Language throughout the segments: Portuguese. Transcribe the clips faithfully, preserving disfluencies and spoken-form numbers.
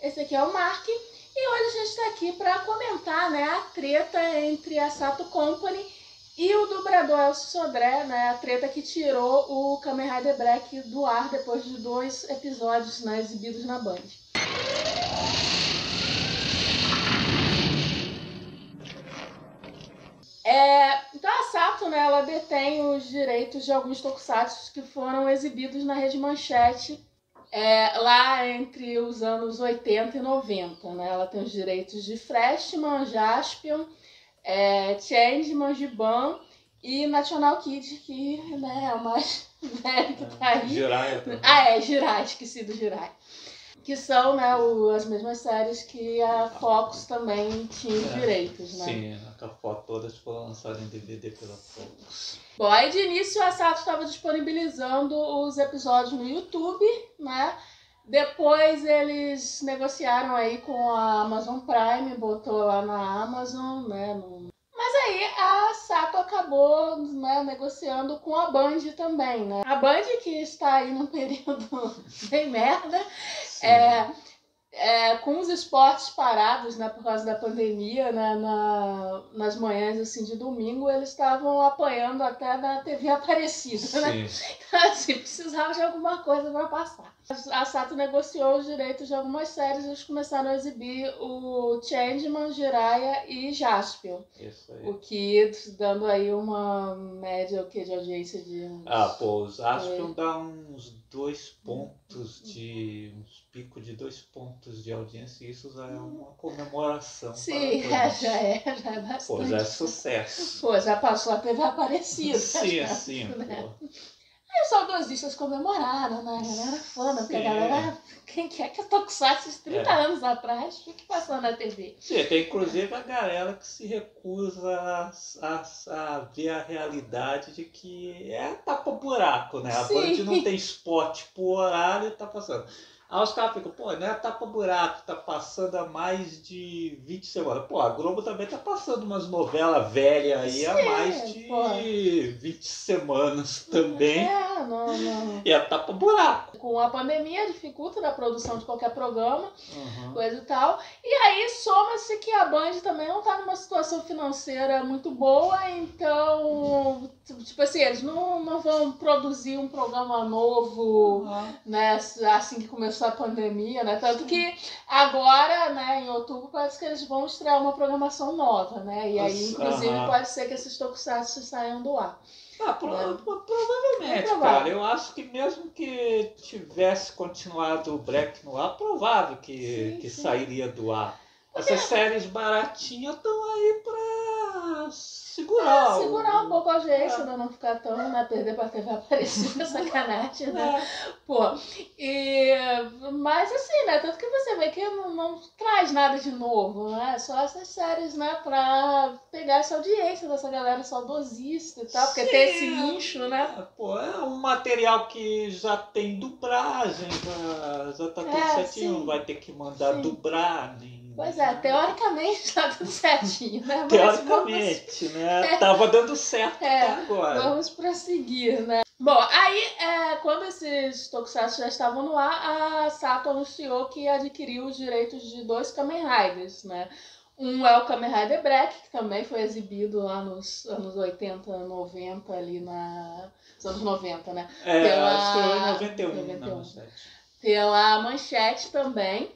esse aqui é o Mark e hoje a gente está aqui para comentar, né, a treta entre a Sato Company e o dublador Elcio Sodré, né, a treta que tirou o Kamen Rider Black do ar depois de dois episódios, né, exibidos na Band. É, então a Sato, né, ela detém os direitos de alguns tokusatsu que foram exibidos na Rede Manchete é, lá entre os anos oitenta e noventa. Né? Ela tem os direitos de Freshman, Jaspion, é, Changeman, Giban e National Kid, que né, é o mais velho que tá aí. Jiraiya também. Ah, é, Jiraiya, esqueci do Jiraiya. Que são, né, o, as mesmas séries que a Fox também tinha os É, direitos, né? Sim, a foto todas foram lançadas em D V D pela Fox. Bom, aí de início a Sato estava disponibilizando os episódios no YouTube, né? Depois eles negociaram aí com a Amazon Prime, botou lá na Amazon, né? No... Mas aí a Sato acabou, né, negociando com a Band também, né? A Band que está aí num período bem merda, é, é, com os esportes parados, né, por causa da pandemia, né, na, nas manhãs assim, de domingo, eles estavam apoiando até na T V Aparecida, né? Então, assim, precisava de alguma coisa para passar. A Sato negociou os direitos de algumas séries e eles começaram a exibir o Changeman, Jiraiya e Jaspion. Isso aí. O que dando aí uma média o que, de audiência de uns... Ah, pô, os Jaspion dá uns dois pontos de... uns picos de dois pontos de audiência e isso já é uma comemoração. Sim, é, já é, já é bastante. Pô, já é sucesso. Pô, já passou a T V Aparecida. Sim, né? sim, né? pô. Aí os saudosistas comemoraram, né? A galera fã, né? Porque a galera, quem quer que eu Tokusatsu trinta É. anos atrás, fique passando na T V. Sim, tem inclusive a galera que se recusa a, a, a ver a realidade de que é tapa-buraco, né? A Sim. Band não tem spot por horário e tá passando. Aí os caras ficam, pô, não é tapa-buraco, tá passando há mais de vinte semanas. Pô, a Globo também tá passando umas novelas velhas aí Sim, há mais de pô. vinte semanas também. É, não, não. E é tapa-buraco. Com a pandemia dificulta a produção de qualquer programa, Uhum. coisa e tal. E aí soma-se que a Band também não tá numa situação financeira muito boa, então, tipo assim, eles não, não vão produzir um programa novo, Uhum. né, assim que começou a pandemia, né? Tanto que agora, né, em outubro, parece que eles vão estrear uma programação nova, né? E aí, inclusive, Uhum. pode ser que esses tokusatsu saiam do ar. Ah, pro- É. pro- provavelmente, É provável. cara. Eu acho que mesmo que tivesse continuado o Black no ar, provável que, Sim, que sim. sairia do ar. Essas séries baratinhas estão aí pra segurar. É, segurar um o- pouco a audiência, É. pra não ficar tão, né, perder pra T V Aparecida, sacanagem, né? É. Pô, e, mas assim, né, tanto que você vê que não, não traz nada de novo, né? Só essas séries, né, pra pegar essa audiência dessa galera saudosista e tal, porque Sim, tem esse nicho, né? é, pô, é um material que já tem dublagem, já, já tá tudo É, certinho, sim. não vai ter que mandar Sim. dublar. Nem, Pois é, teoricamente tá tudo certinho, né? Mas teoricamente, né? Tava dando certo É, até agora. vamos prosseguir, né? Bom, aí, é, quando esses tokusatsu já estavam no ar, a Sato anunciou que adquiriu os direitos de dois Kamen Riders, né? Um é o Kamen Rider Black, que também foi exibido lá nos anos oitenta, noventa, ali na... Nos anos noventa, né? É, Pela- acho que foi em noventa e um, noventa e um. na manchete. Pela Manchete também.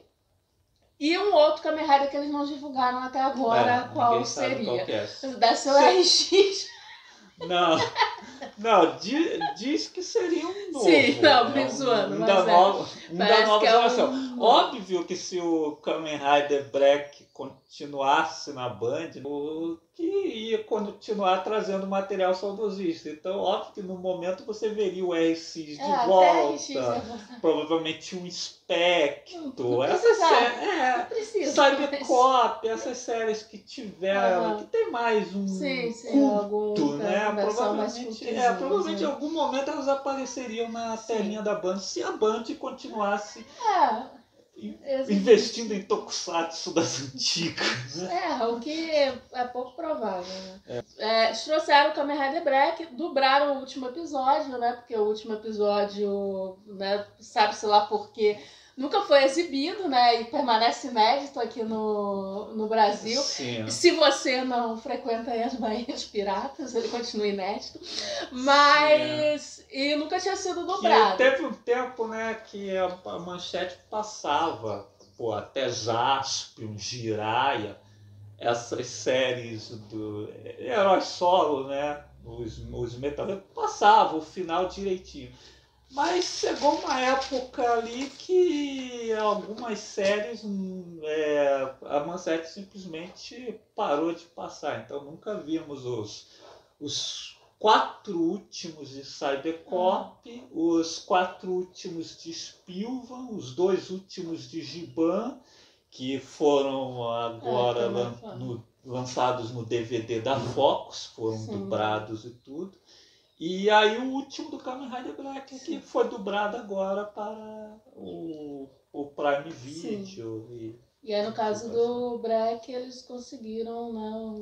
E um outro Kamen Rider que eles não divulgaram até agora É, qual ninguém sabe seria. qual que é. Da seu R X. Não, não di- diz que seria um novo. Sim, não, né? me zoando, um mas da é. nova, um da Parece nova que é geração. um- Óbvio que se o Kamen Rider Black continuasse na Band, o que ia continuar trazendo material saudosista. Então, óbvio que no momento você veria o R X de É, até volta, R X é volta. provavelmente um Spectro, Não essa precisava. série, é, Não precisa. Cybercop, essas séries que tiveram, Aham. que tem mais um Sim, sim, algum culto, né? uma versão mais Provavelmente, cultuzinha, é, provavelmente em né? algum momento elas apareceriam na Sim. telinha da Band, se a Band continuasse É, in- exatamente. investindo em tokusatsu das antigas. Né? É, o que é pouco provável, né? É, eles trouxeram o Kamen Rider Black, dobraram o último episódio, né? Porque o último episódio, né, sabe-se lá por quê, nunca foi exibido, né? E permanece inédito aqui no, no Brasil. Sim. Se você não frequenta as Bahias Piratas, ele continua inédito. Mas... Sim. E nunca tinha sido dublado. Que teve um tempo, né, que a, a Manchete passava, pô, até Jaspion, Jiraiya, essas séries do Herói Solo, né? Os, os metal passavam o final direitinho. Mas chegou uma época ali que algumas séries é, a Manchete simplesmente parou de passar. Então nunca vimos os, os quatro últimos de Cybercop, uhum. os quatro últimos de Spilvan, os dois últimos de Giban, que foram agora é, lan, no, lançados no D V D da Fox, foram Sim. dublados e tudo. E aí o último do Kamen Rider Black, Sim. que foi dublado agora para o, o Prime Video. E, e aí no caso do Black, eles conseguiram,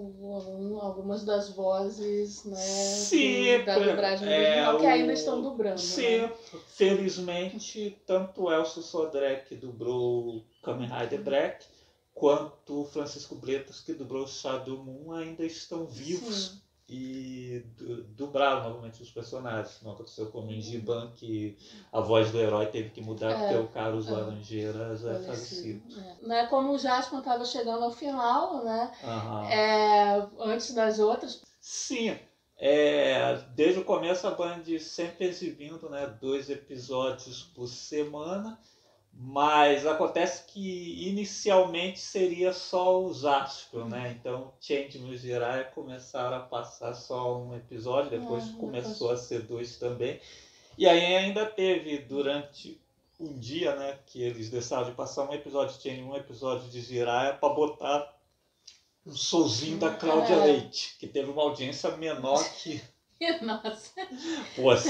né, algumas das vozes, né, Sim, do, da dublagem original, é, que ainda estão dublando. Sim, né? Felizmente, tanto o Elcio Sodré, que dublou Kamen Rider Black, quanto o Francisco Bretas, que dublou o Shadow Moon, ainda estão vivos. Sim. E dublaram novamente os personagens. Não aconteceu como em Giban, que a voz do herói teve que mudar é, porque o Carlos é, Laranjeira já é falecido. É. Né, como o Jaspion estava chegando ao final, né? Uhum. É, antes das outras. Sim. É, desde o começo a Band sempre exibindo, né, dois episódios por semana. Mas acontece que inicialmente seria só o Jaspion, né? Então Changeman e Jiraiya começaram a passar só um episódio, depois ah, começou depois... a ser dois também. E aí ainda teve durante um dia, né, que eles deixaram de passar um episódio de Changeman, um episódio de Jiraiya para botar um solzinho da Cláudia é. Leite, que teve uma audiência menor que... Nossa. Poxa,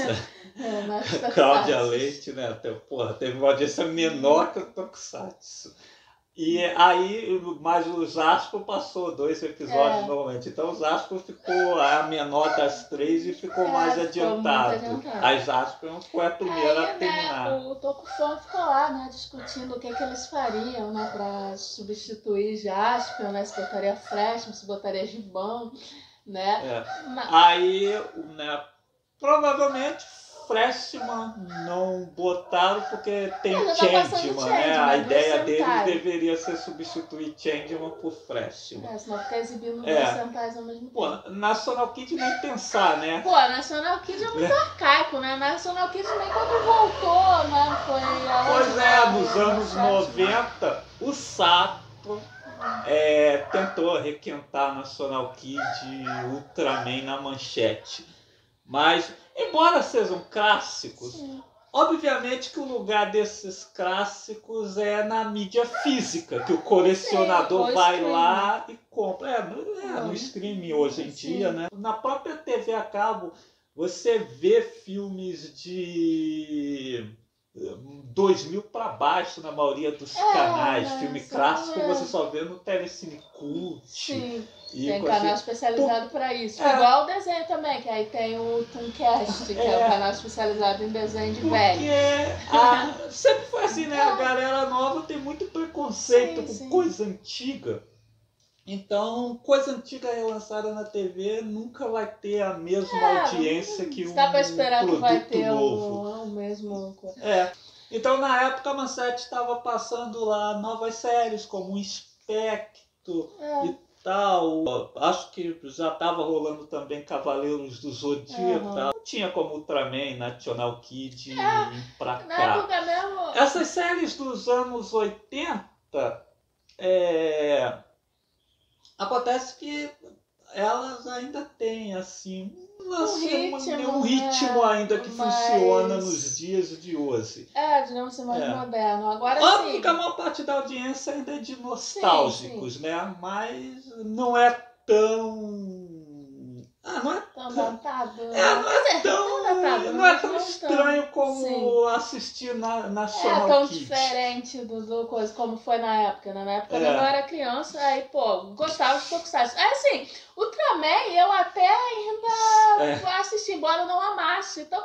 é, Cláudia Leite, né? Até, porra, teve uma audiência menor que o Tokusatsu. E aí, mas o Jaspion passou dois episódios é. normalmente. Então o Jaspion ficou a menor das três e ficou é, mais adiantado. adiantado. A Jaspion foi a primeira aí, a terminar. Né, o Tokufan ficou lá, né, discutindo o que, que eles fariam, né, para substituir Jaspion, né? Se botaria Flashman, se botaria Giban. Né? É. Aí, né, provavelmente Freshman não botaram porque tem tá Changeman, né? A ideia deles Sentai. deveria ser substituir Changeman por Freshman. É, senão fica exibindo é. dois Sentais ao mesmo tempo. Pô, National Kid nem pensar, né? Pô, National Kid é muito é. arcaico, né? National Kid nem quando voltou, né? Foi a Pois é, nos anos noventa, o Sato É, tentou requentar National Kid e Ultraman na Manchete. Mas, embora sejam clássicos, Sim. obviamente que o lugar desses clássicos é na mídia física, que o colecionador Sim, vai stream. lá e compra. É, no, é, no streaming hoje em Sim. dia, né? Na própria T V a cabo, você vê filmes de... dois mil para baixo na maioria dos é, canais. Né? Filme clássico é. você só vê no Telecine Cult. Sim, e tem canal especializado para isso. É. Igual o desenho também, que aí tem o Tooncast, que é, é o canal especializado em desenho de velho. Porque a... sempre foi assim, né? A galera nova tem muito preconceito sim, com sim. coisa antiga. Então, coisa antiga relançada na T V nunca vai ter a mesma é, audiência que um dá pra esperar produto que vai ter novo. O, o mesmo... É. Então, na época, a Manchete estava passando lá novas séries, como o Inspecto é. e tal. Acho que já estava rolando também Cavaleiros do Zodíaco. Uhum. Tal. Não tinha como Ultraman, National Kid é. ir pra cá. Na mesmo... Essas séries dos anos oitenta... É... Acontece que elas ainda têm, assim, um ritmo, um ritmo né? ainda que Mas... funciona nos dias de hoje. É, digamos ser mais é. moderno. Agora Óbvio sim. que a maior parte da audiência ainda é de nostálgicos, sim, sim. né? Mas não é tão... Ah, não é tão datado. É, não é dizer, tão, datado, não é tão estranho tão... como sim. assistir na National É tão Kids. diferente do, do coisa como foi na época, né? Na época é. eu era criança, aí, pô, gostava de Tokusatsu. Aí, assim, Ultraman eu até ainda é. assisti, embora eu não amasse. Então, como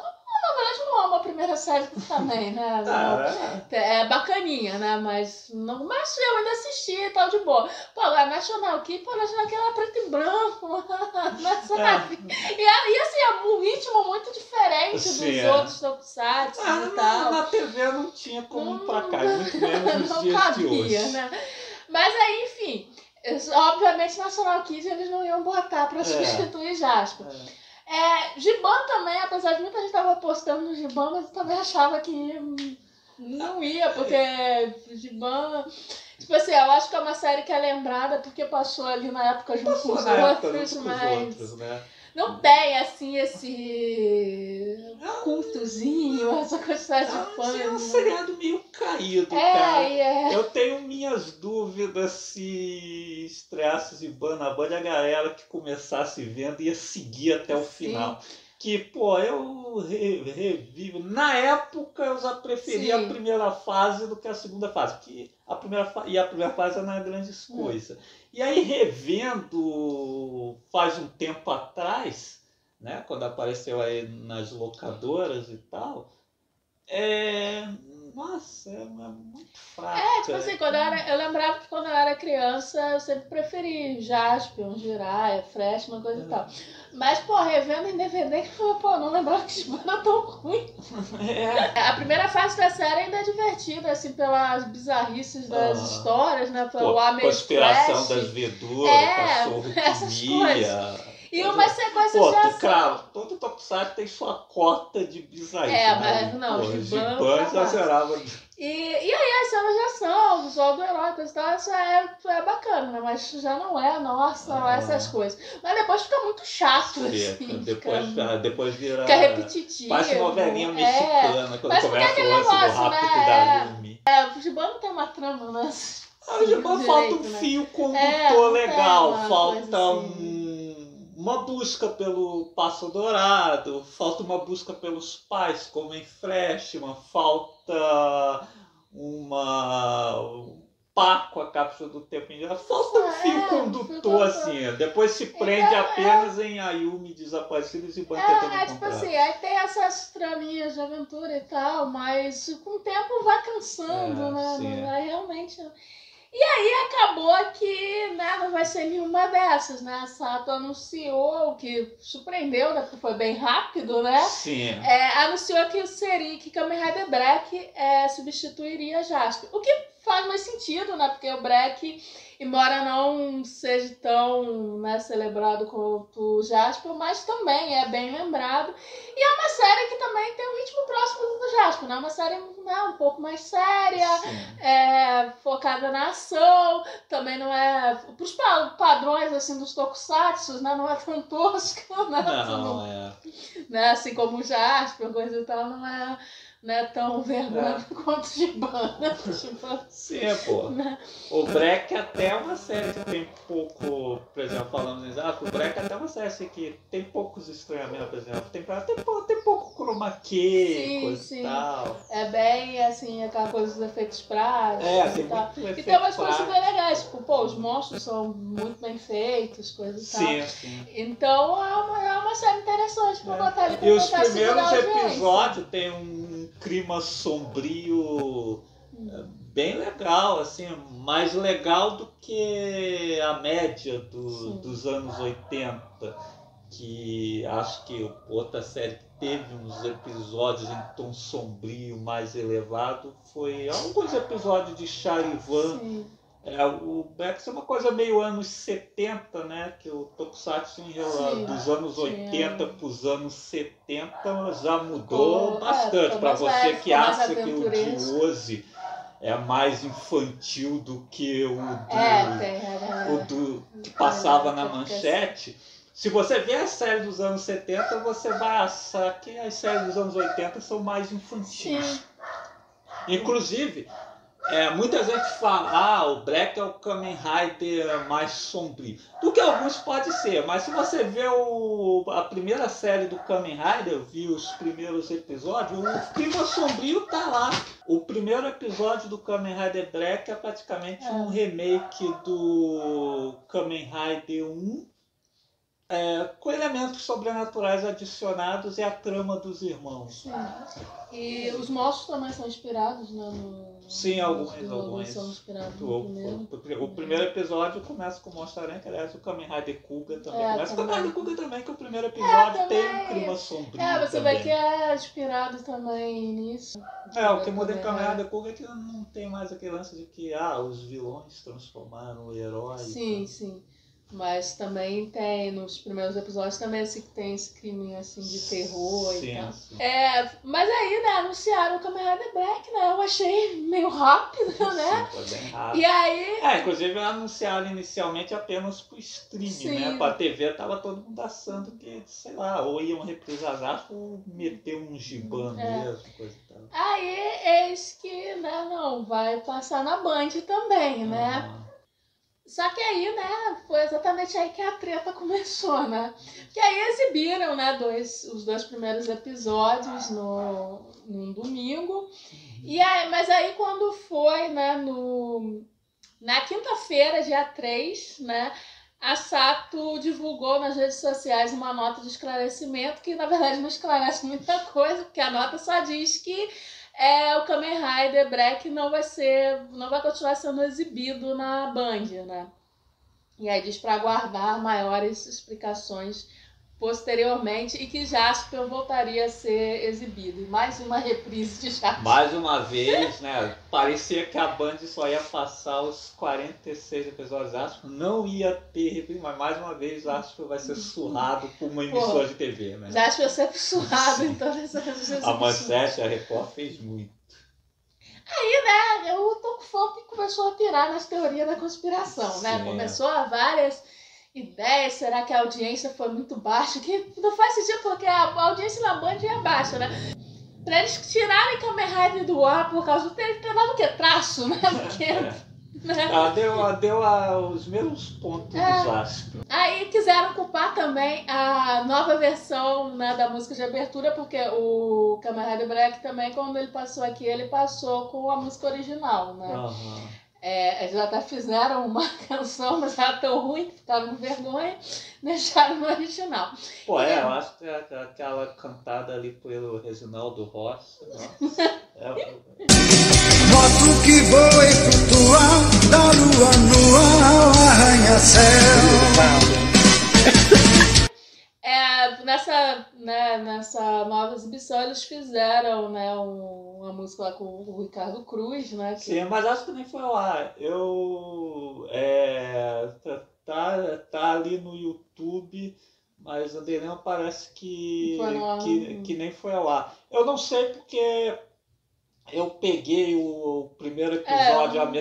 Na verdade, não é uma primeira série também, né? Ah, é. é bacaninha, né? Mas, não, mas eu ainda assisti e tal, de boa. Pô, agora National Kid, pô, National Kid era preto e branco, né, sabe? É. E, e assim, é um ritmo muito diferente Sim, dos é. outros tokusatsu ah, e tal. Na T V não tinha como não, ir pra cá, muito menos nos não dias cabia, de hoje. Né? Mas aí, enfim, obviamente National Kid eles não iam botar pra é. substituir Jasper. É. É, Giban também, apesar de muita gente tava apostando no Giban, mas eu também achava que não ia, porque Giban... Tipo assim, eu acho que é uma série que é lembrada porque passou ali na época junto passou com os na outros, época, junto mas... com os outros, né? Não tem, assim, esse cultozinho, essa quantidade de fãs. É um seriado meio caído, é, cara. É. Eu tenho minhas dúvidas se estreasse Giban na Band, a galera que começasse vendo ia seguir até o Sim. final. Que, pô, eu revivo. Na época eu já preferia Sim. a primeira fase do que a segunda fase. Que a primeira fa... E a primeira fase não é grandes hum. coisas. E aí, revendo faz um tempo atrás, né, quando apareceu aí nas locadoras e tal, é... Nossa, é muito fraca. É, tipo assim, quando eu, era, eu lembrava que quando eu era criança, eu sempre preferi Jaspion, Jiraiya, Fresh, uma coisa é. e tal. Mas, pô, revendo em D V D, eu pô, não lembrava que Giban era tão ruim. É. A primeira fase da série ainda é divertida, assim, pelas bizarrices das ah. histórias, né? Pelo a conspiração das Veduras, é, cachorro essas coisas. E umas sequências Pô, de ação. Claro, todo tokusatsu tem sua cota de bizarrice. É, né? mas não, Pô, Giban Giban exagerava. E, e aí as cenas de ação, o visual do herói, coisa e tal, isso é, é bacana, né? Mas já não é, nossa, não é essas coisas. Mas depois fica muito chato, Fica, assim. depois, fica, depois vira... Fica repetitivo. Parece novelinha é, mexicana, quando começa o lance negócio, do rápido né? da Yumi. É, o Giban não tem uma trama, né? Ah, o Giban falta um né? fio condutor é, legal, falta assim. um... Uma busca pelo Passo Dourado, falta uma busca pelos pais, como em Freshman, falta uma um pá com a cápsula do tempo em geral, falta um fio é, condutor assim, depois se prende então, apenas é... em Ayumi desaparecidos e Giban é, tentando é, tipo assim, aí tem essas traminhas de aventura e tal, mas com o tempo vai cansando, é, né? Sim, não é. vai realmente... E aí acabou que, né, não vai ser nenhuma dessas, né? A Sato anunciou, o que surpreendeu, né? Porque foi bem rápido, né? Sim. É, anunciou que seria que Kamen Rider Black é, substituiria Jasper. O que faz mais sentido, né? Porque o Black, embora não seja tão, né, celebrado quanto o Jasper, mas também é bem lembrado. E é uma série que também tem um ritmo próximo do Jasper, né? Uma série, né, um pouco mais séria, é, focada na ação, também não é... Para os padrões, assim, dos tokusatsu, né? Não é tão tosco, né? Não, não é. Né? Assim como o Jasper, coisa e tal, não é... Não é tão vergonha é. quanto o Giban, né? Sim, pô. Né? O Break até é uma série que tem pouco, por exemplo, falando em ah, o Break até é uma série assim, que tem poucos estranhamentos, por exemplo. Tem, tem, tem pouco chroma key, coisa e tal. É bem, assim, aquela coisa dos efeitos práticos é, e tal. E tem umas coisas bem legais, tipo, pô, os monstros são muito bem feitos, coisa e tal. Sim, sim. Então é uma, é uma série interessante pra é. botar ali pra E os primeiros episódios tem um clima sombrio hum. bem legal, assim, mais legal do que a média do, dos anos oitenta, que acho que outra série que teve uns episódios em tom sombrio mais elevado foi alguns episódios de Charivan. Sim. É, o Bex é uma coisa meio anos setenta, né? Que o Tokusatsu em geral, dos anos oitenta para os anos setenta já mudou ficou, bastante. É, Para você é, que acha que o de hoje é mais infantil do que o do, é, tem, é, o do que passava na manchete. Se você vê a série dos anos setenta, você vai achar que as séries dos anos oitenta são mais infantis. Sim. Inclusive, É, muita gente fala, ah, o Black é o Kamen Rider mais sombrio. Do que alguns pode ser, mas se você vê o, a primeira série do Kamen Rider, eu vi os primeiros episódios, o clima sombrio tá lá. O primeiro episódio do Kamen Rider Black é praticamente é. um remake do Kamen Rider um. É, com elementos sobrenaturais adicionados e a trama dos irmãos. Sim. E os monstros também são inspirados, né? No, Sim, no, alguns, no, alguns. São inspirados no O, primeiro. o, o primeiro episódio começa com o Monstro-Aranha, que aliás o Kamen Rider Kuga também. É, começa com o também. Kamen Rider Kuga também, que o primeiro episódio É, tem um também. clima sombrio. É, você também. vê que é inspirado também nisso. É, o que muda em também, Kamen é. Rider Kuga é que não tem mais aquele lance de que ah, os vilões transformaram o herói. Sim, então. sim. Mas também tem, nos primeiros episódios, também esse, tem esse crime assim, de terror sim, e tal. sim. É, mas aí, né, anunciaram o Kamen Rider Black, né? Eu achei meio rápido, né? Sim, foi bem rápido. E aí... É, inclusive anunciaram inicialmente apenas pro streaming, Sim. né? Pra T V tava todo mundo achando que, sei lá, ou iam reprisar ou meter um giban É. mesmo, coisa e tal. Aí, eis que, né, não, vai passar na Band também, né? Ah. Só que aí, né, foi exatamente aí que a treta começou, né? Que aí exibiram, né, dois, os dois primeiros episódios no, num domingo. E aí, mas aí quando foi, né, no, na quinta-feira, dia três, né, a Sato divulgou nas redes sociais uma nota de esclarecimento que, na verdade, não esclarece muita coisa, porque a nota só diz que é, o Kamen Rider Black não vai ser, não vai continuar sendo exibido na Band, né? E aí diz para aguardar maiores explicações posteriormente e que Jaspion voltaria a ser exibido. E mais uma reprise de Jaspion. Mais uma vez, né? Parecia que a Band só ia passar os quarenta e seis episódios Jaspion, não ia ter reprise, mas mais uma vez Jaspion vai ser surrado por uma emissora de T V, né? Jaspion sempre surrado em todas essas vezes. A Manchete, a Record fez muito. Aí, né, o Tokufo começou a pirar nas teorias da conspiração, né? Sim. Começou a várias ideias, será que a audiência foi muito baixa? Que não faz sentido, porque a audiência na Band é baixa, né? Pra eles tirarem Kamen Rider do ar por causa do ter o quê? Traço, né? Porque, né? Ela deu, ela deu a, os mesmos pontos É. do Jaspion. Aí quiseram culpar também a nova versão, né, da música de abertura, porque o Kamen Rider Black também, quando ele passou aqui, ele passou com a música original, né? Uhum. É, eles até fizeram uma canção, mas era tão ruim que ficaram com vergonha, deixaram no original. Pô, é, eu acho que é aquela cantada ali pelo Reginaldo Rossi. Nossa. É, Moto que voa e flutua, da lua no arranha-céu. É, nessa, né, nessa nova exibição eles fizeram, né, um, uma música lá com o Ricardo Cruz, né? Que... Sim, mas acho que nem foi lá. Eu. É, tá, tá, tá ali no YouTube, mas o Anderão parece que, Foi no ar. que, que nem foi lá. Eu não sei porque eu peguei o primeiro episódio, É, a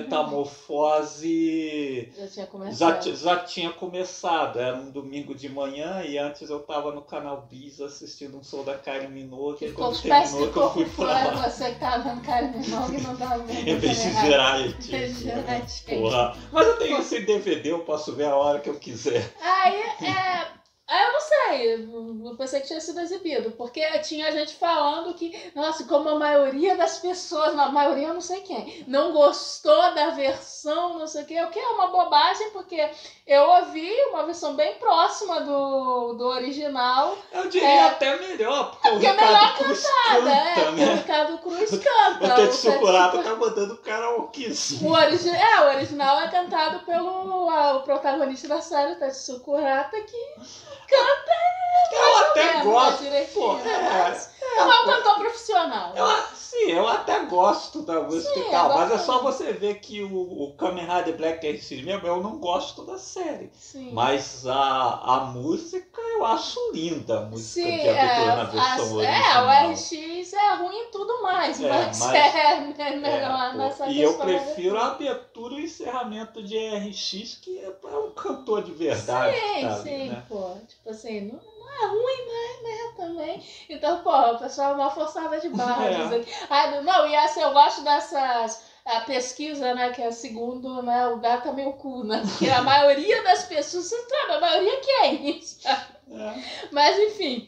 Metamorfose. Já tinha Já, começado. ti- já tinha começado, era um domingo de manhã e antes eu tava no canal Bis assistindo um show da Karen Minogue. E Ficou quando os pés terminou que eu fui ficou pra fora, lá. você que tava vendo cara de novo e não tava vendo. Em vez de Kamen Rider. zerar Em vez de zerar, ele. gente. Porra. Mas eu tenho esse D V D, eu posso ver a hora que eu quiser. Aí, é... Aí eu não sei, eu pensei que tinha sido exibido, porque tinha gente falando que, nossa, como a maioria das pessoas, a maioria eu não sei quem, não gostou da versão, não sei o que, o que é uma bobagem, porque eu ouvi uma versão bem próxima do, do original. Eu diria É. até melhor, porque, Porque o é melhor Ricardo Cruz Nada, é, canta, porque o né? Ricardo Cruz canta. O Tetsu Tetsu Kurata tá mandando karaokezinho. O, origi é, o original é cantado pelo a, o protagonista da série, o Tetsu Kurata, que canta Eu até mesmo, né, gosto. direitinho, Pô, né, é, mas não é um cantor profissional. Eu, sim, eu até gosto da música Sim, e tal, é mas é bacana. só você ver que o, o Kamen Rider Black R X mesmo, eu não gosto da série. Sim. Mas a, a música eu acho linda, a música Sim, de abertura é, na versão as- é, original. o R X é ruim e tudo mais, É, mas, mas- é, é melhor É, pô, nessa e eu questão da prefiro a abertura. abertura e o encerramento de R X, que é, é um cantor de verdade. que Sim, tá ali, sim, né? pô. Tipo assim, não, não é ruim, mas né, também. Então, pô, o pessoal é uma forçada de barra. É. Dizer que, ah, não, e essa eu gosto dessas. A pesquisa, né, que é segundo, né, o gato é meio cu, né? Porque a maioria das pessoas, você sabe, a maioria que é isso. É. Mas enfim.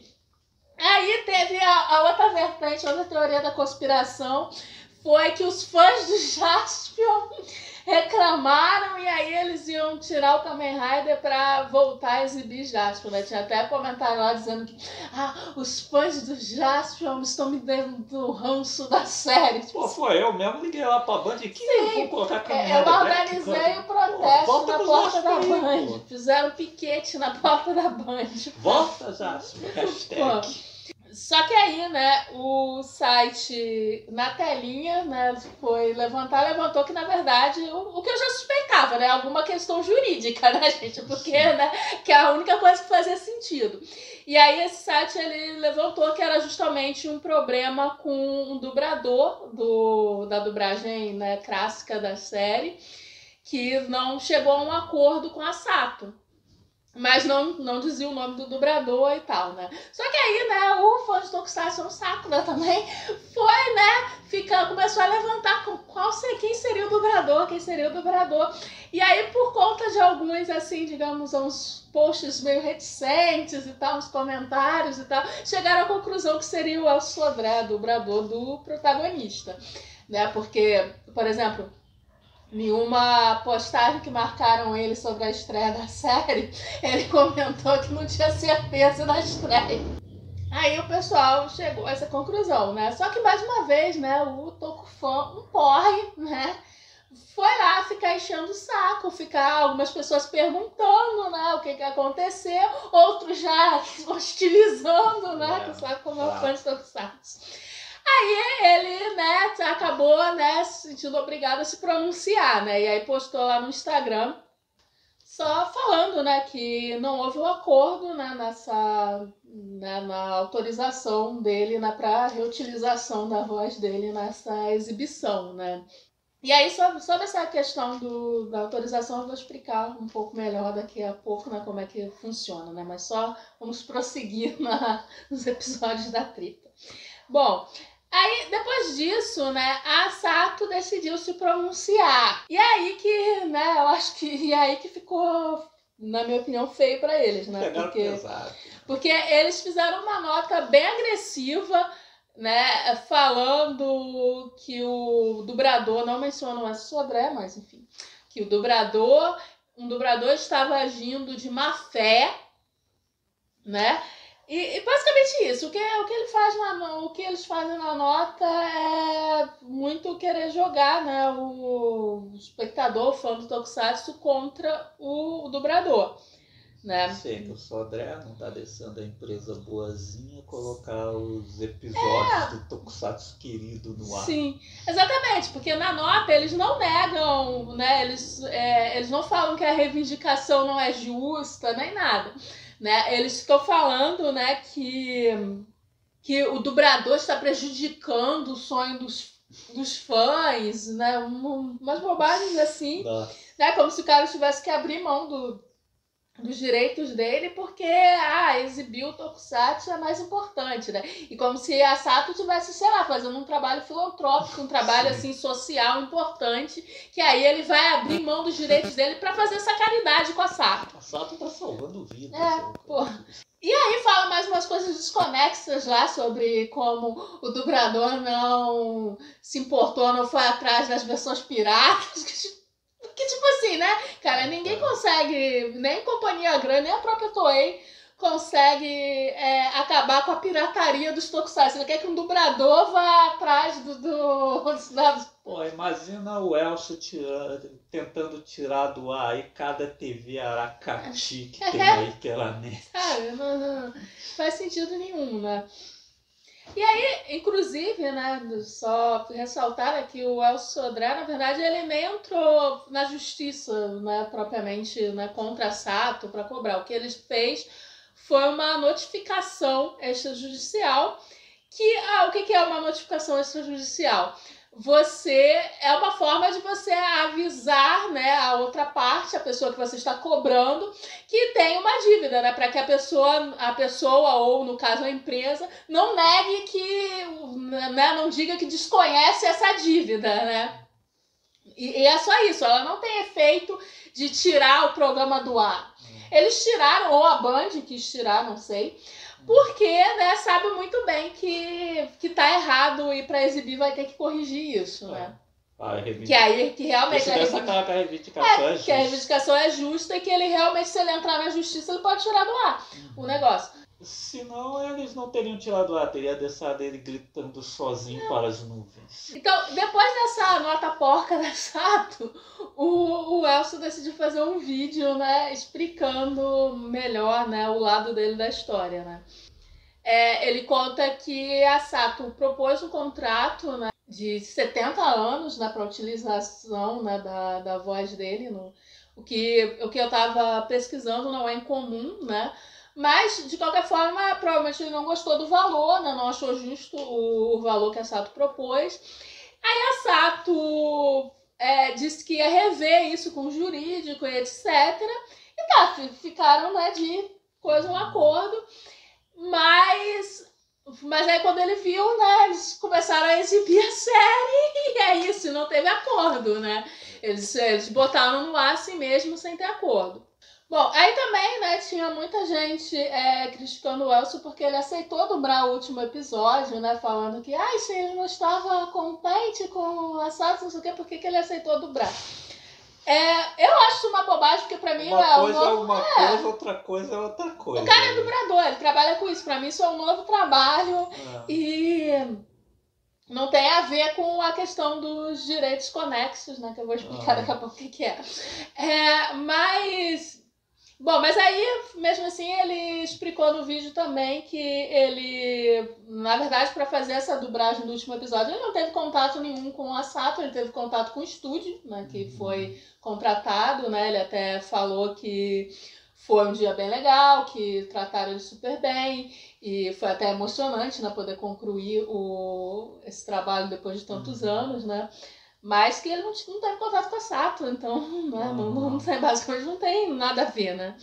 Aí teve a, a outra vertente, a outra teoria da conspiração, foi que os fãs do Jaspion reclamaram e aí eles iam tirar o Kamen Rider pra voltar a exibir Jaspion, né? Tinha até comentário lá dizendo que ah, os fãs do Jaspion estão me dando ranço da série. Tipo, Pô, foi eu mesmo, liguei lá pra Band e que eu vou colocar Kamen é, eu Rider organizei o Black, protesto Pô, na volta porta da pro Jaspion aí, Band. pô. Fizeram piquete na porta da Band. Volta, Jaspion, hashtag. Pô. Só que aí, né, o site na telinha, né, foi levantar, levantou que, na verdade, o, o que eu já suspeitava, né, alguma questão jurídica, né, gente, porque, né, que é a única coisa que fazia sentido. E aí esse site, ele levantou que era justamente um problema com um dublador do, da dublagem, né, clássica da série, que não chegou a um acordo com a Sato. Mas não, não dizia o nome do dublador e tal, né? Só que aí, né, o fã de Tokusatsu é um saco, né, também, foi, né, fica, começou a levantar com qual ser, quem seria o dublador, quem seria o dublador. E aí, por conta de alguns, assim, digamos, uns posts meio reticentes e tal, uns comentários e tal, chegaram à conclusão que seria o Elcio Sodré, dublador do protagonista, né? Porque, por exemplo, em uma postagem que marcaram ele sobre a estreia da série, ele comentou que não tinha certeza da estreia. Aí o pessoal chegou a essa conclusão, né? Só que, mais uma vez, né, o Tokufã, um porre, né, foi lá ficar enchendo o saco, ficar algumas pessoas perguntando, né, o que que aconteceu, outros já hostilizando, né, É, que sabe como é o claro. fã de Tokusatsu. Aí ele, né, acabou, né, se sentindo obrigado a se pronunciar, né, e aí postou lá no Instagram, só falando, né, que não houve um acordo, né, nessa, né, na autorização dele, né, para reutilização da voz dele nessa exibição, né. E aí, sobre, sobre essa questão do, da autorização, eu vou explicar um pouco melhor daqui a pouco, né, como é que funciona, né, mas só vamos prosseguir na, nos episódios da treta. Bom, aí, depois disso, né, a Sato decidiu se pronunciar. E aí que, né, eu acho que e aí que ficou, na minha opinião, feio pra eles, né? Pegaram Porque, pesado. porque eles fizeram uma nota bem agressiva, né, falando que o dublador, não mencionam o Elcio Sodré, mas enfim, que o dublador, um dublador estava agindo de má fé, né? E, e basicamente isso, o que, o, que ele faz na, o que eles fazem na nota é muito querer jogar, né, o espectador, o fã do Tokusatsu, contra o, o dublador, né? Sei que o Sodré não tá deixando a empresa boazinha colocar os episódios É. do Tokusatsu querido no ar. Sim, exatamente, porque na nota eles não negam, né, eles, é, eles não falam que a reivindicação não é justa, nem nada. Né? Eles estão falando, né, que, que o dublador está prejudicando o sonho dos, dos fãs, né? Um, umas bobagens assim, né? Como se o cara tivesse que abrir mão do, dos direitos dele porque ah, exibir o Tokusatsu é mais importante, né? E como se a Sato tivesse, sei lá, fazendo um trabalho filantrópico, um trabalho Sim. assim social importante, que aí ele vai abrir mão dos direitos dele para fazer essa caridade com a Sato. A Sato tá salvando vidas. É, sabe? pô. E aí fala mais umas coisas desconexas lá sobre como o dublador não se importou, não foi atrás das versões piratas. Que, que tipo assim, né? Cara, ninguém consegue, nem companhia grande, nem a própria Toei consegue é, acabar com a pirataria dos Tokusatsu. Ele quer que um dublador vá atrás do... do, do Pô, imagina o Elcio tirando, tentando tirar do ar aí cada T V Aracati que tem aí que ela nem... Cara, não, não faz sentido nenhum, né? E aí, inclusive, né, só ressaltar é que o Elcio Sodré, na verdade, ele nem entrou na justiça, né, propriamente, né, contra a Sato para cobrar. O que ele fez foi uma notificação extrajudicial, que, ah, o que é uma notificação extrajudicial? Você, é uma forma de você avisar, né, a outra parte, a pessoa que você está cobrando, que tem uma dívida, né, para que a pessoa, a pessoa, ou no caso a empresa, não negue que, né, não diga que desconhece essa dívida, né. E, e é só isso, ela não tem efeito de tirar o programa do ar. Eles tiraram, ou a Band quis tirar, não sei, porque, né, sabe muito bem que, que tá errado e para exibir vai ter que corrigir isso, né? Ah, que aí que realmente Isso a dessa reivindicação, que a reivindicação é, é, justa. que a reivindicação é justa e que ele realmente, se ele entrar na justiça, ele pode tirar do ar uhum. o negócio. Senão eles não teriam tirado do ar, teria deixado ele gritando sozinho não. para as nuvens. Então, depois dessa nota porca da Sato, o, o Elcio decidiu fazer um vídeo, né, explicando melhor, né, o lado dele da história, né. É, ele conta que a Sato propôs um contrato, né, de setenta anos, né, para utilização, né, da, da voz dele. No, o, que, o que eu estava pesquisando não é incomum, né? Mas, de qualquer forma, provavelmente ele não gostou do valor, né, não achou justo o, o valor que a Sato propôs. Aí a Sato é, disse que ia rever isso com o jurídico e etcétera. E tá, ficaram, né, de coisa um acordo. Mas, mas aí quando ele viu, né, eles começaram a exibir a série e é isso, não teve acordo, né? Eles, eles botaram no ar assim mesmo, sem ter acordo. Bom, aí também, né, tinha muita gente é, criticando o Elcio porque ele aceitou dublar o último episódio, né, falando que, ai, se ele não estava contente com a Sato, não sei o quê, por que que ele aceitou dublar? É, eu acho uma bobagem, porque pra mim uma é coisa um é novo... uma é. coisa, outra coisa é outra coisa. O cara é dublador, ele trabalha com isso. Pra mim isso é um novo trabalho é. e não tem a ver com a questão dos direitos conexos, né? Que eu vou explicar ah. daqui a pouco o que, que é. é. Mas... Bom, mas aí, mesmo assim, ele explicou no vídeo também que ele, na verdade, para fazer essa dublagem do último episódio, ele não teve contato nenhum com a Sato, ele teve contato com o estúdio, né, que uhum. foi contratado, né, ele até falou que foi um dia bem legal, que trataram ele super bem, e foi até emocionante, né, poder concluir o, esse trabalho depois de tantos uhum. anos, né. Mas que ele não, não teve contato com a Sato, então né, não, não, não tem, basicamente não tem nada a ver, né?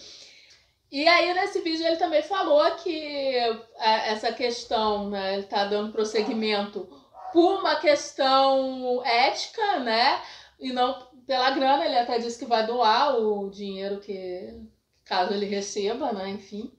E aí nesse vídeo ele também falou que essa questão, né, ele tá dando prosseguimento por uma questão ética, né? E não pela grana, ele até disse que vai doar o dinheiro que, caso ele receba, né, enfim,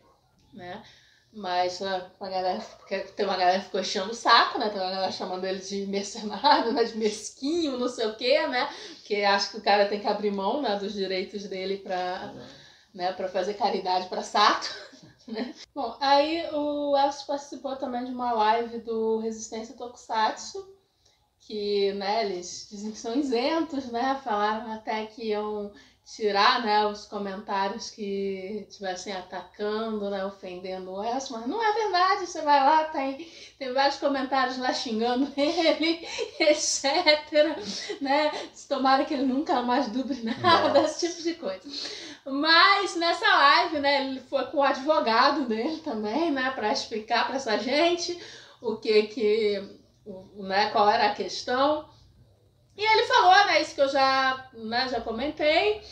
né? Mas a galera, tem uma galera que ficou enchendo o saco, né? Tem uma galera chamando ele de mercenário, né? De mesquinho, não sei o quê, né? Porque acho que o cara tem que abrir mão, né, dos direitos dele pra, uhum. né, pra fazer caridade pra Sato. Né? Bom, aí o Elcio participou também de uma live do Resistência Tokusatsu, que, né, eles dizem que são isentos, né? Falaram até que iam tirar, né, os comentários que estivessem atacando, né, ofendendo o Elcio, mas não é verdade, você vai lá, tem, tem vários comentários lá xingando ele, etcétera, né, tomara que ele nunca mais duble nada, esse tipo de coisa. Mas nessa live, né, ele foi com o advogado dele também, né, para explicar para essa gente o que que, né, qual era a questão. E ele falou, né, isso que eu já, né, já comentei,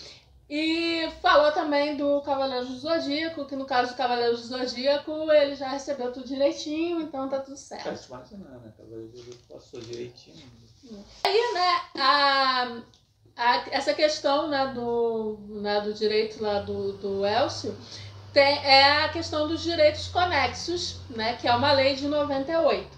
e falou também do Cavaleiro do Zodíaco, que no caso do Cavaleiro do Zodíaco ele já recebeu tudo direitinho, então tá tudo certo. Faz parte não, né? Cavaleiro do Zodíaco passou direitinho. Aí, né, a, a, essa questão, né, do, né, do direito lá do, do Elcio tem, é a questão dos direitos conexos, né, que é uma lei de noventa e oito,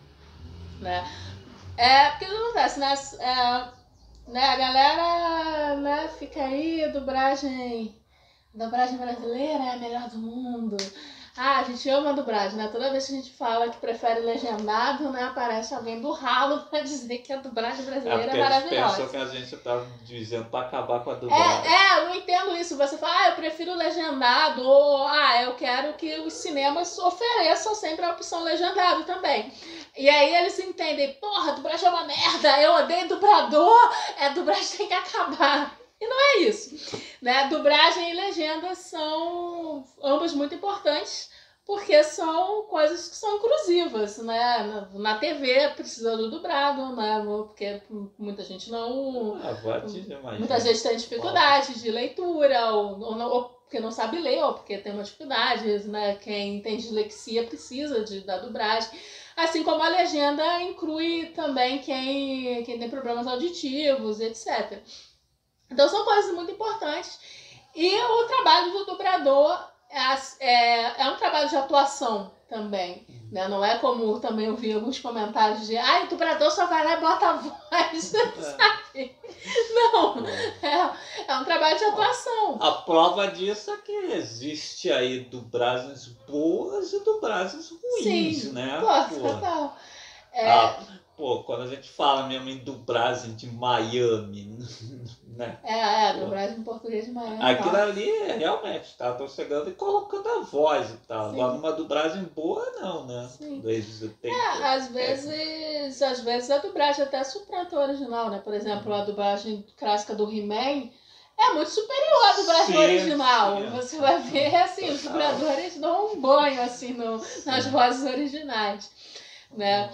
né. É, porque o que acontece, né? É, né? A galera, né, fica aí, dublagem, dublagem brasileira é a melhor do mundo. Ah, a gente ama a dublagem, né? Toda vez que a gente fala que prefere legendado, né, aparece alguém do ralo pra dizer que a dublagem brasileira é, é maravilhosa. Pensou que a gente tá dizendo pra acabar com a dublagem. É, é, eu não entendo isso. Você fala, ah, eu prefiro legendado, ou ah, eu quero que os cinemas ofereçam sempre a opção legendado também. E aí eles entendem, porra, dublagem é uma merda, eu odeio dublador, é, dublagem tem que acabar. E não é isso, né? Dublagem e legenda são ambas muito importantes, porque são coisas que são inclusivas, né? Na, na T V precisa do dublado, né? Porque muita gente não... Ah, pode imaginar. Muita gente tem dificuldade de leitura, ou, ou, não, ou porque não sabe ler, ou porque tem uma dificuldade, né? Quem tem dislexia precisa de, da dublagem. Assim como a legenda inclui também quem, quem tem problemas auditivos, etcétera. Então são coisas muito importantes. E o trabalho do dublador é, é, é um trabalho de atuação também. Né? Não é como também eu vi alguns comentários de ai, o dublador só vai lá e bota a voz, É. sabe? Não, é, é um trabalho de atuação. A prova disso é que existe aí dublagens boas e dublagens ruins, Sim, né? pô, Pô. total. É, Ah, pô, quando a gente fala mesmo em dublagem de Miami, né? é, é, dublagem em português de Miami. Aquilo nossa. ali é realmente, tá? Tô chegando e colocando a voz e tal. Sim. Agora numa dublagem boa não, né? Sim. Vezes tem É, às vezes, às vezes a dublagem até suplanta o original, né? Por exemplo, a dublagem clássica do He-Man é muito superior à dublagem Sim, original. sim. Você vai ver, assim, os dubladores dão um banho, assim, no, nas vozes originais, né?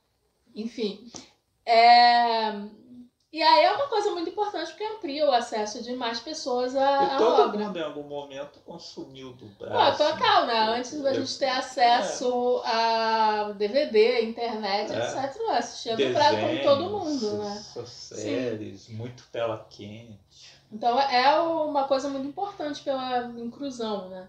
Enfim. É... E aí é uma coisa muito importante porque amplia o acesso de mais pessoas à, E à todo obra. mundo em algum momento consumiu Pô, dublagem. total, né? Antes da gente ter acesso a D V D, internet, É. etcétera, eu assistia dublado como todo mundo, né? Essas séries, muito tela quente. Então é uma coisa muito importante pela inclusão, né?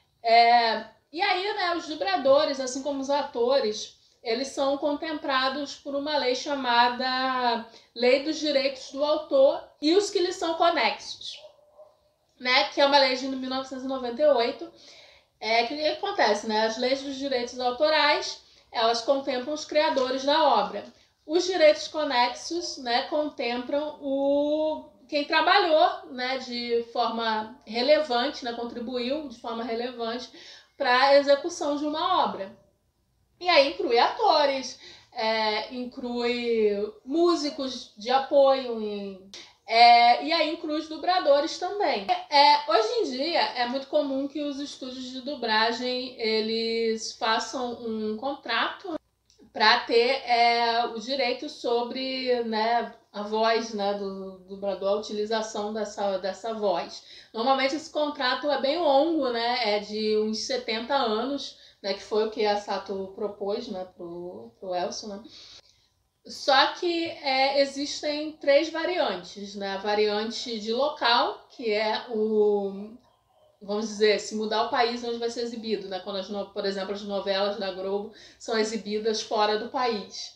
É, e aí, né, os dubladores, assim como os atores, eles são contemplados por uma lei chamada Lei dos Direitos do Autor e os que lhes são conexos, né? Que é uma lei de mil novecentos e noventa e oito. É, que o que acontece, né? As leis dos direitos autorais, elas contemplam os criadores da obra. Os direitos conexos, né, contemplam o quem trabalhou, né, de forma relevante, né, contribuiu de forma relevante para a execução de uma obra. E aí inclui atores, é, inclui músicos de apoio, em, é, e aí inclui os dubladores também. É, hoje em dia é muito comum que os estúdios de dublagem eles façam um contrato para ter é, o direito sobre, né, a voz, né, do dublador, a utilização dessa, dessa voz. Normalmente esse contrato é bem longo, né, é de uns setenta anos, né, que foi o que a Sato propôs, né, pro, pro Elcio, né. Só que é, existem três variantes, né, a variante de local, que é o, vamos dizer, se mudar o país onde vai ser exibido, né, quando, as, por exemplo, as novelas da Globo são exibidas fora do país.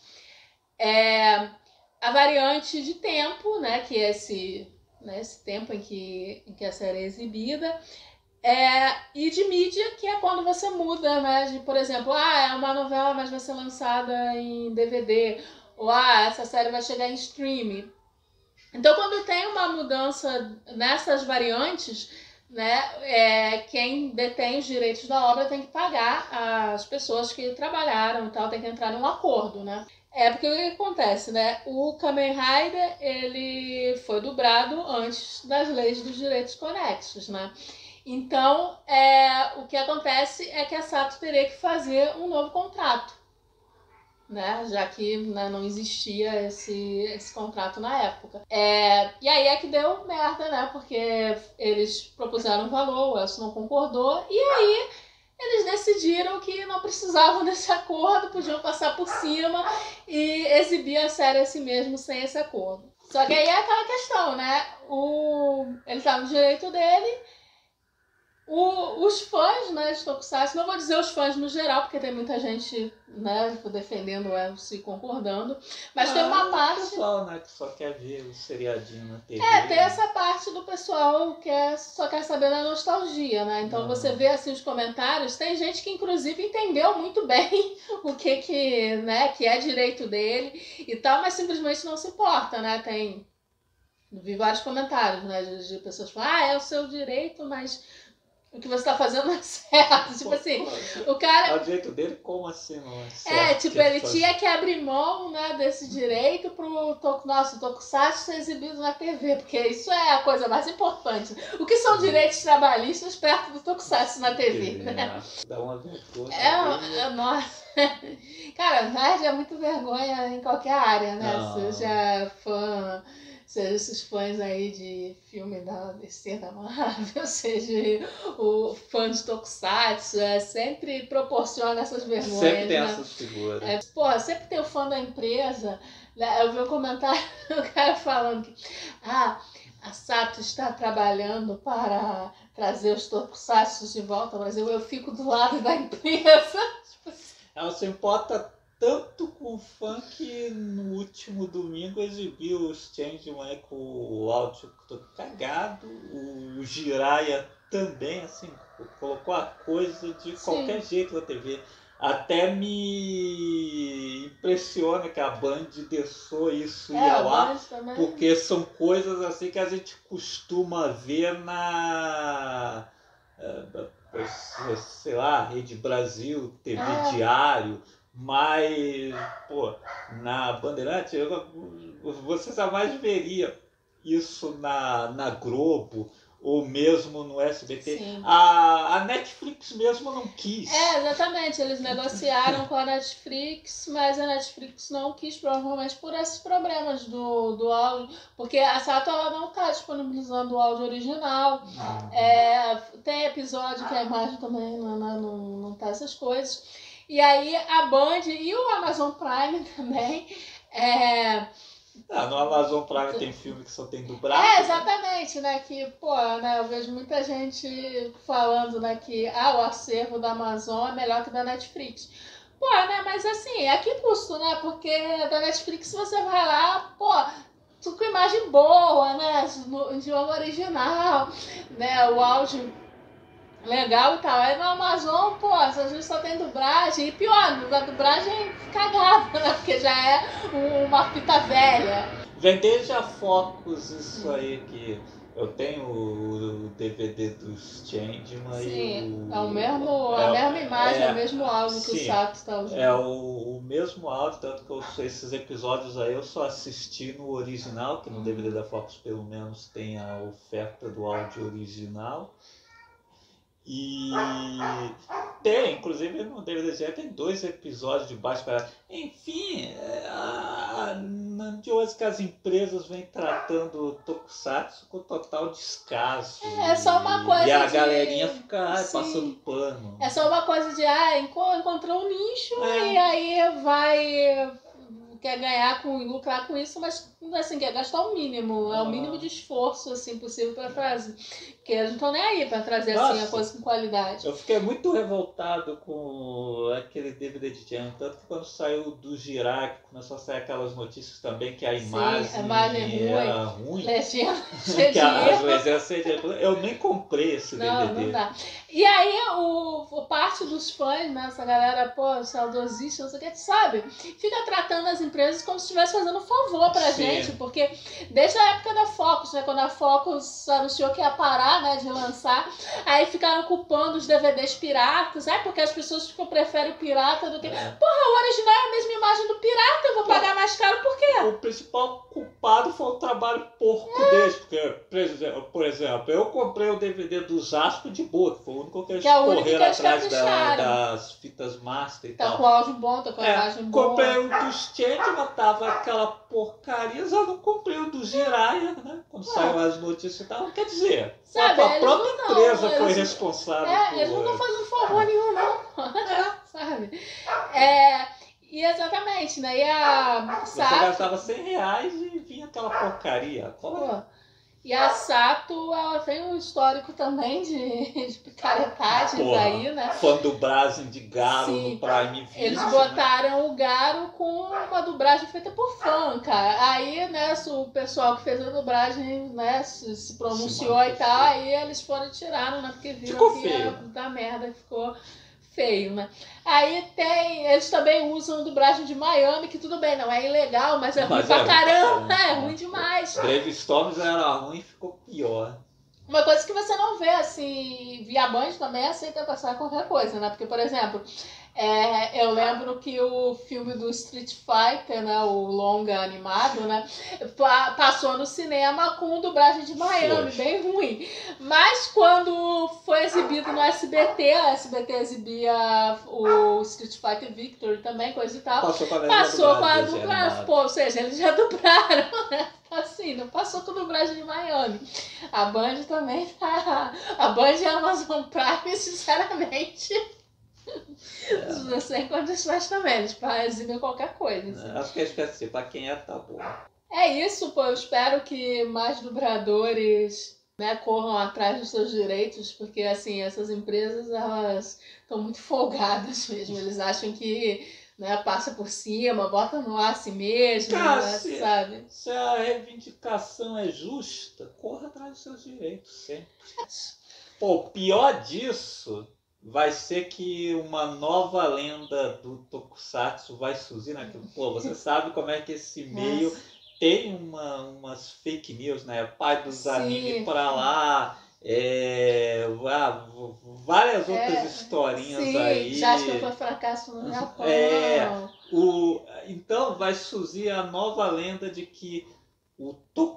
É, a variante de tempo, né, que é esse, né, esse tempo em que, em que a série é exibida. É, e de mídia, que é quando você muda, né? De, por exemplo, ah, é uma novela, mas vai ser lançada em D V D. Ou, ah, essa série vai chegar em streaming. Então, quando tem uma mudança nessas variantes, né? É, quem detém os direitos da obra tem que pagar as pessoas que trabalharam e tal, tem que entrar em um acordo, né? É, porque o que acontece, né? O Kamen Rider, ele foi dublado antes das leis dos direitos conexos, né? Então, é, o que acontece é que a Sato teria que fazer um novo contrato, né? Já que, né, não existia esse, esse contrato na época. É, e aí é que deu merda, né? Porque eles propuseram um valor, o Elcio não concordou, e aí eles decidiram que não precisavam desse acordo, podiam passar por cima e exibir a série assim mesmo, sem esse acordo. Só que aí é aquela questão, né? O, ele tá no direito dele. O, os fãs, né, de Tokusatsu, não vou dizer os fãs no geral, porque tem muita gente, né, defendendo o Elcio e concordando, mas ah, tem uma parte... O pessoal, né, que só quer ver o seriadinho na T V. É, tem né? essa parte do pessoal que é, só quer saber da nostalgia, né? Então, ah. você vê, assim, os comentários, tem gente que, inclusive, entendeu muito bem o que que, né, que é direito dele e tal, mas simplesmente não se importa, né? Tem... Vi vários comentários, né, de, de pessoas falando, ah, é o seu direito, mas... o que você tá fazendo não é certo. Tipo assim, o cara... É o direito dele? Como assim não é certo? É, tipo, ele tinha que abrir mão, né, desse direito pro to... nosso Tokusatsu ser exibido na T V, porque isso é a coisa mais importante. O que são direitos trabalhistas perto do Tokusatsu na T V, é, né? Dá uma vergonha. É, é, nossa. Cara, nerd é muito vergonha em qualquer área, né? Não. Seja fã... seja esses fãs aí de filme da D C, da Marvel, seja o fã de Tokusatsu, é, sempre proporciona essas vergonhas. Sempre tem né? essas figuras. É, porra, sempre tem o fã da empresa. Né? Eu vi um comentário do cara falando que ah, a Sato está trabalhando para trazer os Tokusatsu de volta ao Brasil. Eu fico do lado da empresa. Tipo assim. ela se importa tanto com o fã que no último domingo exibiu os Changeman aí com o áudio todo cagado, o Jiraiya também, assim, colocou a coisa de Sim. qualquer jeito na T V. Até me impressiona que a Band deixou isso É, ir a ao ar, Band também. porque são coisas assim que a gente costuma ver na, eh, sei lá, Rede Brasil, T V É. Diário, mas, pô, na Bandeirante, eu- você jamais veria isso na, na Globo ou mesmo no S B T. Sim. A, a Netflix mesmo não quis. É, exatamente. Eles negociaram com a Netflix, mas a Netflix não quis, provavelmente por esses problemas do, do áudio. Porque a Sato ela não está disponibilizando o áudio original. É, tem episódio que a imagem também não, não, não, não tá essas coisas. E aí a Band e o Amazon Prime também. É, Ah, no Amazon Prime tem filme que só tem dublagem. É, exatamente, né? Que, pô, né, eu vejo muita gente falando, né, que ah, o acervo da Amazon é melhor que o da Netflix. Pô, né, mas assim, a que custo, né? Porque da Netflix você vai lá, pô, tudo com imagem boa, né? No idioma original, né? O áudio legal e tal. Aí no Amazon, pô, às vezes só tem dublagem. E pior, a dublagem cagada, né? Porque já é uma fita velha. Vender já Focus, isso aí que eu tenho o D V D dos Changeman e Sim, o... é o mesmo, é, a mesma imagem, é, é o mesmo áudio que sim, o Sato está usando. É o, o mesmo áudio, tanto que eu, esses episódios aí eu só assisti no original, que no D V D da Focus pelo menos tem a oferta do áudio original. E tem, inclusive no D V D já tem dois episódios de baixo para. Enfim, a, de hoje que as empresas vêm tratando o Tokusatsu com total descaso. É só uma coisa E a de... galerinha fica ai, Sim. passando pano. É só uma coisa de, ah, encontrou um nicho É. e aí vai... quer ganhar com lucrar com isso, mas assim, quer gastar o mínimo, é o mínimo de esforço assim, possível para trazer. Porque eles não estão nem aí para trazer assim, a Nossa. coisa com qualidade. Eu fiquei muito revoltado com aquele D V D de Jam, tanto que quando saiu do Jiraiya, começou a sair aquelas notícias também que a imagem, Sim, a imagem era ruim. Legenda cheia de Que as erro. legendas cheia de erro. Eu nem comprei esse Não, D V D. não dá. E aí, o, o parte dos fãs, né, essa galera, pô, saudosista, não sei o que, sabe? Fica tratando as empresas como se estivesse fazendo um favor pra Sim. gente, porque desde a época da Focus, né, quando a Focus anunciou que ia parar, né, de lançar, aí ficaram culpando os D V Ds piratas, é porque as pessoas ficam, preferem o pirata do que... É. Porra, o original é a mesma imagem do pirata, eu vou pagar mais caro por quê? O principal culpado foi o trabalho porco deles, porque, por exemplo, por exemplo, eu comprei o D V D do Zasco de boa, que foi o único que eles Que é o único correram que eles atrás da, capricharam. das fitas master e Tá tal. com o áudio bom, tá com a É, imagem boa. comprei o dos Changeman, tava aquela porcaria, só não comprei o do Jiraiya, né? Quando É. saiu as notícias e tal. Quer dizer, Sabe, a eles própria não- empresa foi eles- responsável É, por... eles não estão fazendo favor nenhum, não. Sabe? É, e exatamente, né? E a Você Sato. gastava cem reais e vinha aquela porcaria. Qual é? Pô, e a Sato, ela tem um histórico também de, de picaretagens Porra, aí, né? Fã do Brasil de Garo Sim. no Prime Video. Eles né? botaram o Garo com uma dublagem feita por fã, cara. Aí, né, o pessoal que fez a dublagem, né, se, se pronunciou Se e tal, aí eles foram e tiraram, né, porque viram Ficou que feio. ia dar merda, ficou feio, né. Aí tem, eles também usam dublagem de Miami, que tudo bem, não é ilegal, mas é ruim Mas pra é ruim pra caramba, caramba, é né? ruim demais. Brave Storms era ruim e ficou pior. Uma coisa que você não vê, assim, via Band também aceita passar qualquer coisa, né? Porque, por exemplo, é, eu lembro que o filme do Street Fighter, né, o longa animado, né, pa- passou no cinema com dublagem de Miami, Foi. bem ruim. Mas quando foi exibido no S B T, a S B T exibia o Street Fighter Victory também, coisa e tal. Passou com a mesma Passou com a dublagem dublagem, animada. pô, ou seja, eles já dublaram, né? Assim, não passou com dublagem de Miami. A Band também tá. A Band e a Amazon Prime, sinceramente, É. sem condições também, eles para exibir qualquer coisa. assim. É, acho que a espécie assim, pra quem é, tá bom. É isso, pô. Eu espero que mais dubladores né, corram atrás dos seus direitos, porque assim, essas empresas elas estão muito folgadas mesmo, eles acham que, né, passa por cima, bota no ar a si mesmo, Cara, né, se, sabe? se a reivindicação é justa, corra atrás dos seus direitos, sempre. Pô, pior disso vai ser que uma nova lenda do Tokusatsu vai surgir naquilo. Pô, você sabe como é que esse meio Nossa. tem uma, umas fake news, né? Pai dos Sim. animes pra lá, é, ah, várias outras É, historinhas sim, aí. Jasper foi fracasso no Japão. É, o, então vai surgir a nova lenda de que o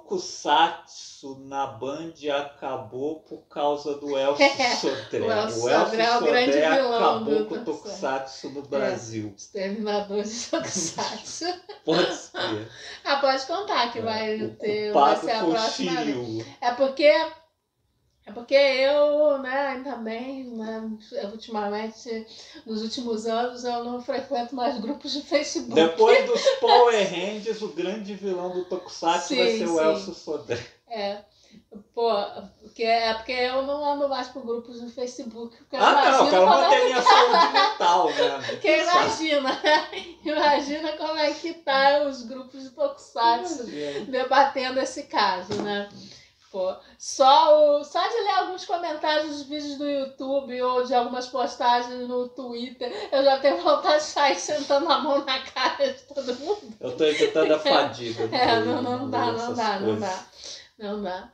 Tokusatsu na Band acabou por causa do Elcio Sodré. O Elcio O Elcio Sodré é o grande Sodré vilão acabou do com o Tokusatsu no É, Brasil. exterminador de Tokusatsu. Pode ser. Ah, pode contar que vai O ter, vai culpado ser a foi o próxima. Shiryu. É porque é porque eu, né, ainda bem, né, ultimamente, nos últimos anos, eu não frequento mais grupos de Facebook. Depois dos Power Rangers, o grande vilão do Tokusatsu Sim, vai ser o sim. Elcio Sodré. É, pô, porque, é porque eu não ando mais por grupos no Facebook. Porque eu Ah, não, eu imagino quero como manter é que minha saúde mental, né? Porque imagina, imagina como é que tá os grupos de Tokusatsu debatendo esse caso, né? Pô, só, o, só de ler alguns comentários dos vídeos do YouTube ou de algumas postagens no Twitter, eu já tenho vontade de sair sentando a mão na cara de todo mundo. Eu tô evitando a fadiga. É, não, não dá, não dá, não dá, não dá.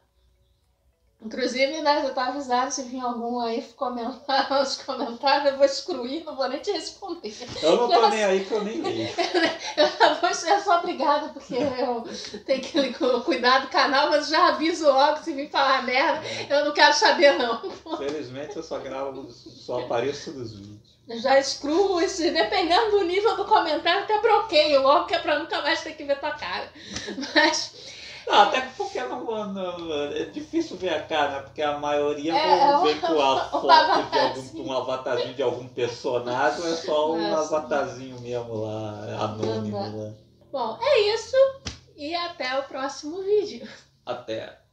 Inclusive, né, eu tô avisado, se vir algum aí comentar nos comentários, eu vou excluir, não vou nem te responder. Eu não tô nem aí que eu nem leio. Eu vou ser só obrigada, porque eu tenho que cuidar do canal, mas já aviso logo, se vir falar merda, eu não quero saber não. Felizmente eu só gravo, só apareço nos vídeos. Eu já excluo, isso, dependendo do nível do comentário, até bloqueio logo, que é pra nunca mais ter que ver tua cara. Mas... Não, até porque não, não, é difícil ver a cara, né? Porque a maioria É, vem com a foto de algum, um avatarzinho de algum personagem, é só um Nossa. avatarzinho mesmo lá, anônimo lá. Bom, é isso e até o próximo vídeo. Até.